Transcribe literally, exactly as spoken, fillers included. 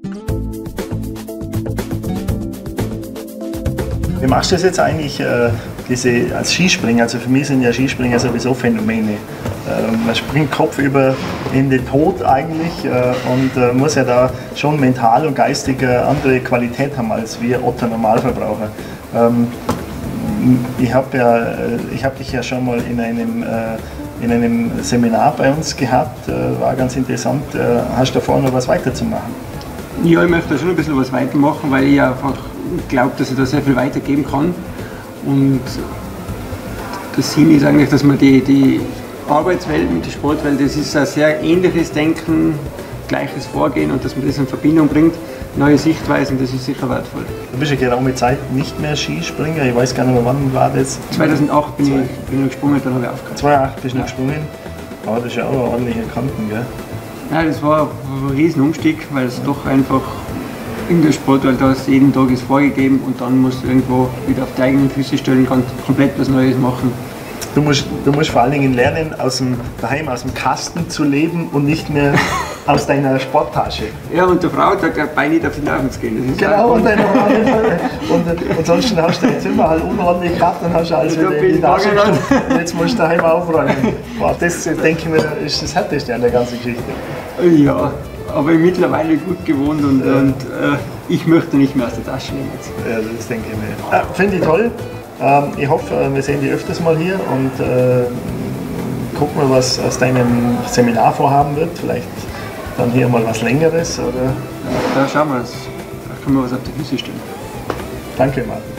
Wie machst du das jetzt eigentlich äh, diese, als Skispringer? Also für mich sind ja Skispringer sowieso Phänomene. Äh, man springt kopfüber in den Tod eigentlich äh, und äh, muss ja da schon mental und geistig eine andere Qualität haben als wir Otto Normalverbraucher. Ähm, ich habe ja, ich hab dich ja schon mal in einem, äh, in einem Seminar bei uns gehabt, äh, war ganz interessant. Äh, hast du da vor, noch was weiterzumachen? Ja, ich möchte da schon ein bisschen was weitermachen, weil ich einfach glaube, dass ich da sehr viel weitergeben kann. Und das Ziel ist eigentlich, dass man die, die Arbeitswelt mit der Sportwelt, das ist ein sehr ähnliches Denken, gleiches Vorgehen und dass man das in Verbindung bringt, neue Sichtweisen, das ist sicher wertvoll. Du bist ja geraume Zeit nicht mehr Skispringer, ich weiß gar nicht mehr, wann war das? zweitausendacht bin, ich, bin ich noch gesprungen, dann habe ich aufgehört. zweitausendacht bist du ja. noch gesprungen, aber das ist ja auch eine ordentliche Kanten, gell? Ja, das war ein riesen Umstieg, weil es doch einfach in der Sportwelt hast, jeden Tag ist vorgegeben und dann musst du irgendwo wieder auf die eigenen Füße stellen, kannst komplett was Neues machen. Du musst, du musst vor allen Dingen lernen, aus dem, daheim aus dem Kasten zu leben und nicht mehr aus deiner Sporttasche. Ja, und der Frau sagt dabei nicht auf die Nerven zu gehen. Das ist genau, und, deine, und, und sonst hast du dein Zimmer halt unordentlich gehabt und hast alles wieder in die Tasche gesteckt und jetzt musst du daheim aufräumen. Boah, das denke ich mir, ist das Härteste an der ganzen Geschichte. Ja, aber ich mittlerweile gut gewohnt und, ja. und äh, ich möchte nicht mehr aus der Tasche nehmen. Jetzt. Ja, das denke ich mir. Ah, finde ich toll. Ähm, ich hoffe, wir sehen dich öfters mal hier und äh, gucken mal, was aus deinem Seminarvorhaben wird. Vielleicht dann hier mal was Längeres. Oder? Ja, da schauen wir es. Da können wir was auf die Füße stellen. Danke, Martin.